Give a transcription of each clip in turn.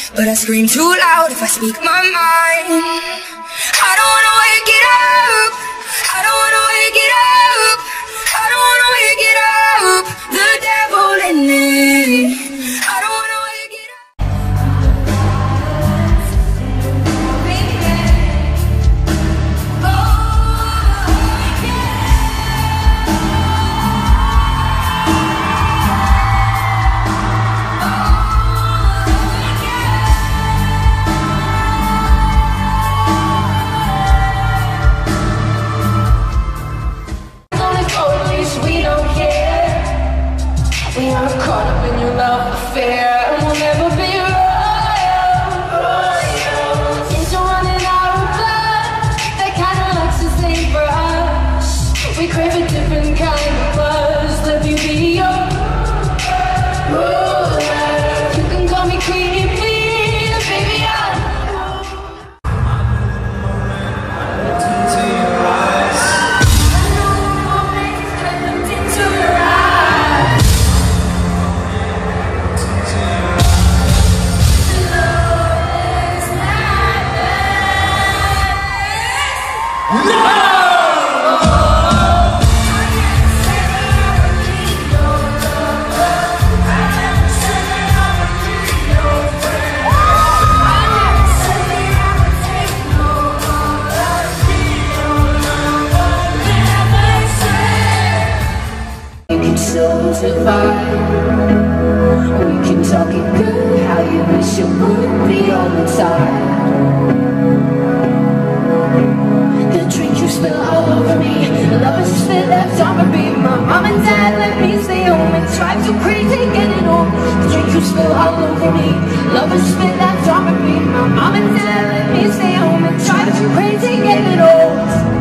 but I scream too loud if I speak my mind. I don't wanna wake it up, I don't wanna wake it up, I don't wanna wake it up, the devil in me. I don't wanna wake it up. We are caught up in your love affair, and we'll never be royals. It's running out of blood, that kind of Lexus ain't for us. We crave a different kind of buzz. Let me be your ruler. You can call me Queenie Bee, baby, survive. We can talk it good, how you wish it would be all the time. The drink you spill all over me, love is spit left on me. My mom and dad let me stay home and drive too crazy getting home. The drink you spill all over me, love is spit left on me. My mom and dad let me stay home and drive too crazy getting old.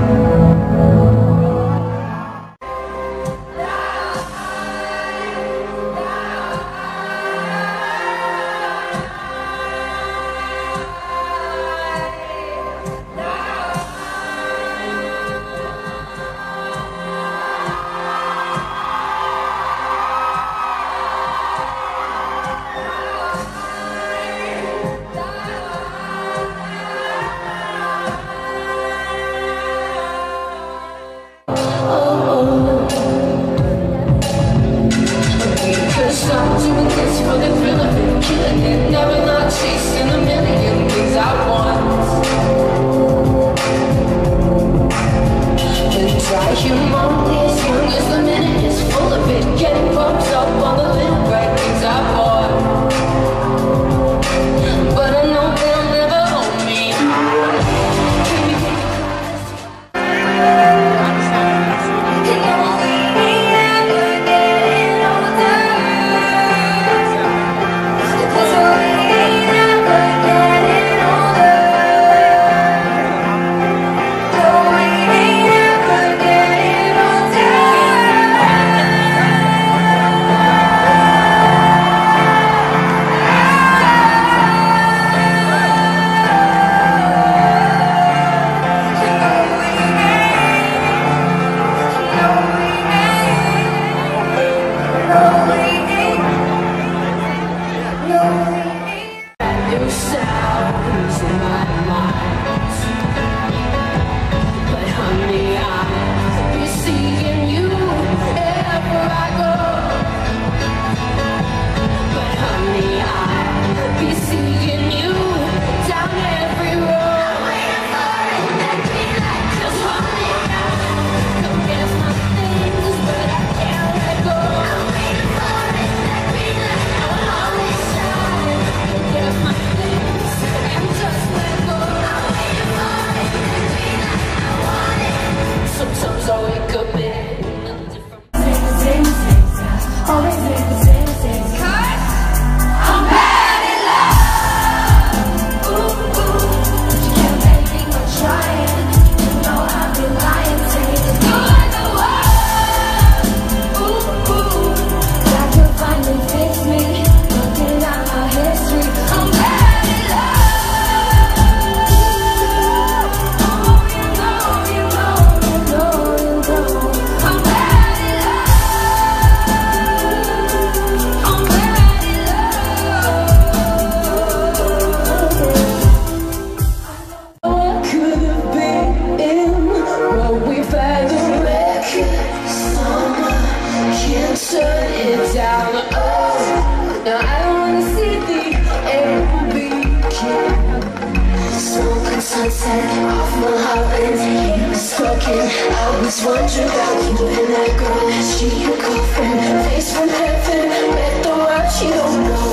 set off my heart and he was talking. I was wondering about you and that girl. She a coffin, face from heaven, met the world she don't know.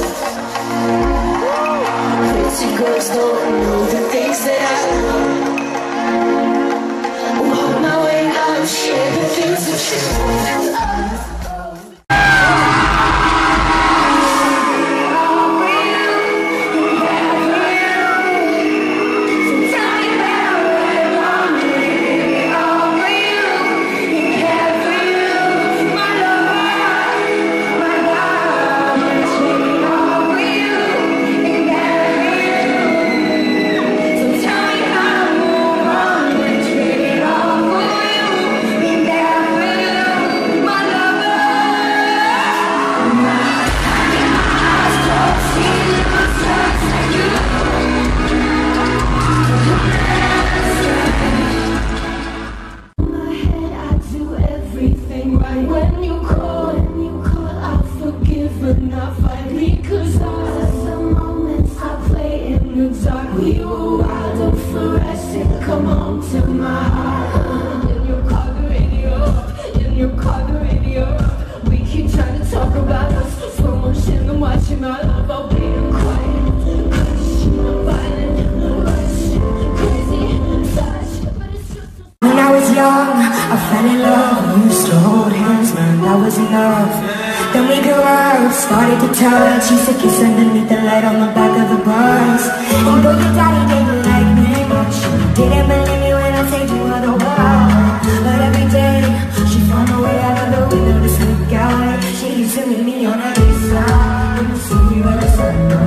Pretty girls don't know the things that I know. On my way out, share the things that she knows. Come on to my heart. In your car, the radio. In your car, the radio. We keep trying to talk about us. Slow motion and watching my love. I'll be quiet. Hush, violent, rush, crazy, touch. But it's just when I was young, I fell in love. We used to hold hands, man, that was enough. Then we grew up, started to touch. Used to kiss underneath the light on the back of the bus. And though your daddy didn't like me much, didn't believe me when I said you were the one. But every day, she found a way out of the window to sneak out. She used to meet me on every side. In the city where the sun